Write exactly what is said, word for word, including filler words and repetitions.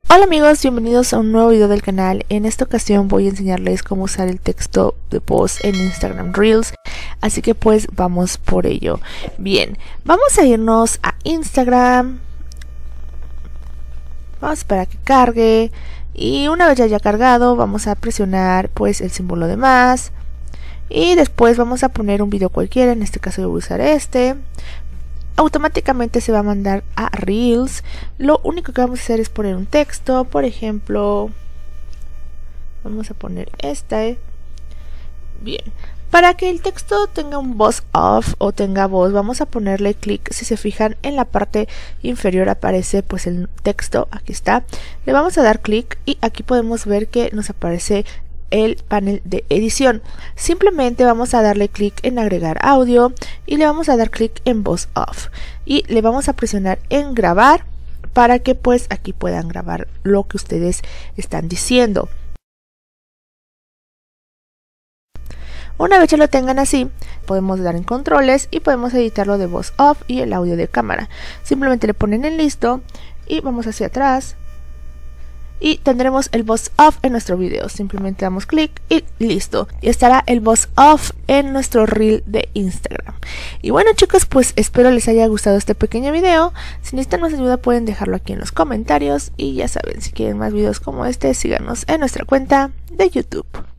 Hola amigos, bienvenidos a un nuevo video del canal. En esta ocasión voy a enseñarles cómo usar el texto de voz en Instagram Reels, así que pues vamos por ello. Bien, vamos a irnos a Instagram, vamos a esperar a que cargue y una vez ya haya cargado vamos a presionar pues el símbolo de más y después vamos a poner un video cualquiera. En este caso yo voy a usar este. Automáticamente se va a mandar a Reels. Lo único que vamos a hacer es poner un texto. Por ejemplo, vamos a poner este. Bien, para que el texto tenga un voz off o tenga voz, vamos a ponerle clic. Si se fijan, en la parte inferior aparece pues el texto. Aquí está. Le vamos a dar clic y aquí podemos ver que nos aparece el panel de edición. Simplemente vamos a darle clic en agregar audio y le vamos a dar clic en voz off y le vamos a presionar en grabar para que pues aquí puedan grabar lo que ustedes están diciendo. Una vez ya lo tengan así, podemos dar en controles y podemos editarlo de voz off y el audio de cámara. Simplemente le ponen en listo y vamos hacia atrás y tendremos el voz off en nuestro video. Simplemente damos clic y listo, y estará el voz off en nuestro reel de Instagram. Y bueno chicos, pues espero les haya gustado este pequeño video. Si necesitan más ayuda pueden dejarlo aquí en los comentarios y ya saben, si quieren más videos como este síganos en nuestra cuenta de YouTube.